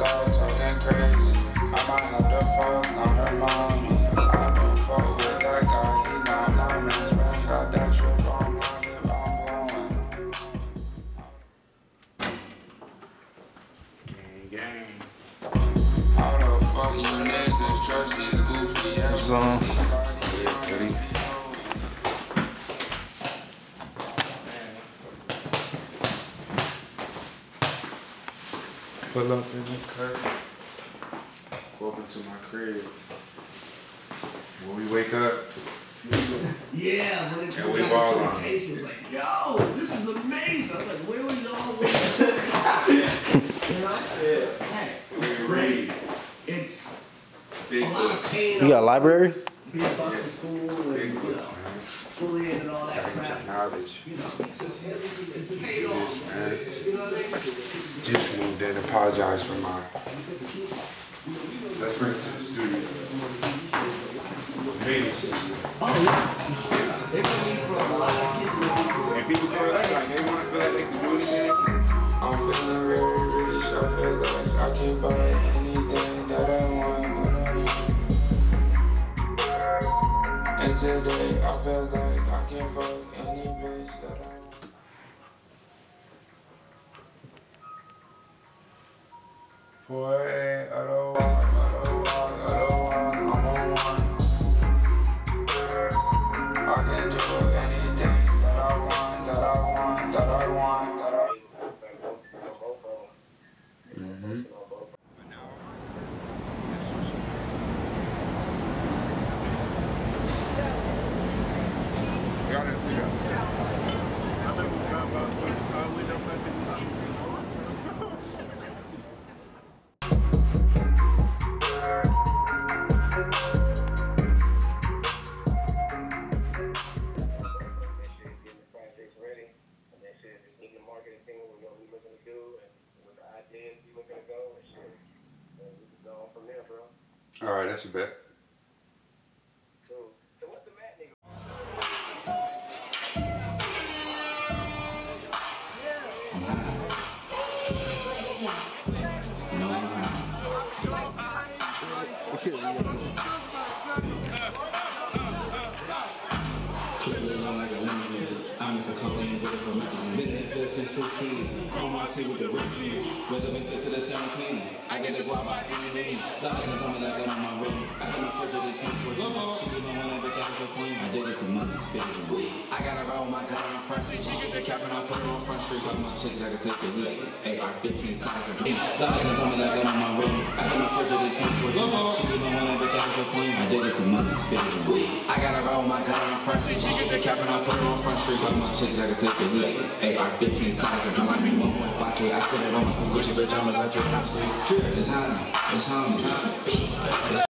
start talking crazy. I might have to fuck on her mommy. I don't fuck with that guy, he not my man's man. Got that trip on my hip, I'm blowing. Gang. How the fuck you niggas trust these goofy ass? Pull up in the curb. Welcome to my crib. When we wake up, yeah, when it and we ball on. Case was like, yo, this is amazing. I was like, where were y'all when you know? Yeah. Hey, it's great. It's Big a lot of pain. You got a library? Being busted to school and, Big you books, know, man. bullying and all that Gotta get your crap. knowledge. You know, it's paid off. Man. You know what I mean? Just moved in. Apologize for my. Let's bring it to the studio. Made it studio. Oh, yeah. They put me for a lot of kids. And people feel like they want to feel like they can do anything. I'm feeling very rich, I feel like I can buy anything that I want. And today I feel like I can fuck any bitch that I want. Boy, I don't want, I'm on one. I can do anything that I want, that I want, that I want, that I want. All right, that's a bet. So what's the matinee? I'm just a cocaine with a permission. Been in this since 16. On my team with the rip view. Whether we fit to the 17. I get the guap by any means. Lot of niggas on me like I'm on my room. I got my first of the 24. She be my money, but that's a queen. I did it for money, bitches and weed. I got her on my gun on front street. She get the cap and I put her on front street. Talking about chicks, I can take the heat. AR 15 size of beats. Lot of niggas on me like I'm on my room. I got my first of the 24. She be my money, but that's a queen. I did it for money, bitches and weed. I got her on my gun on front street. She get the cap and I put her on front street. Talking about chicks, I can take the heat. AR 15 size of I mean 1.5K. I put it on my Gucci pajamas. I drip out sleep. It's hot. It's hot.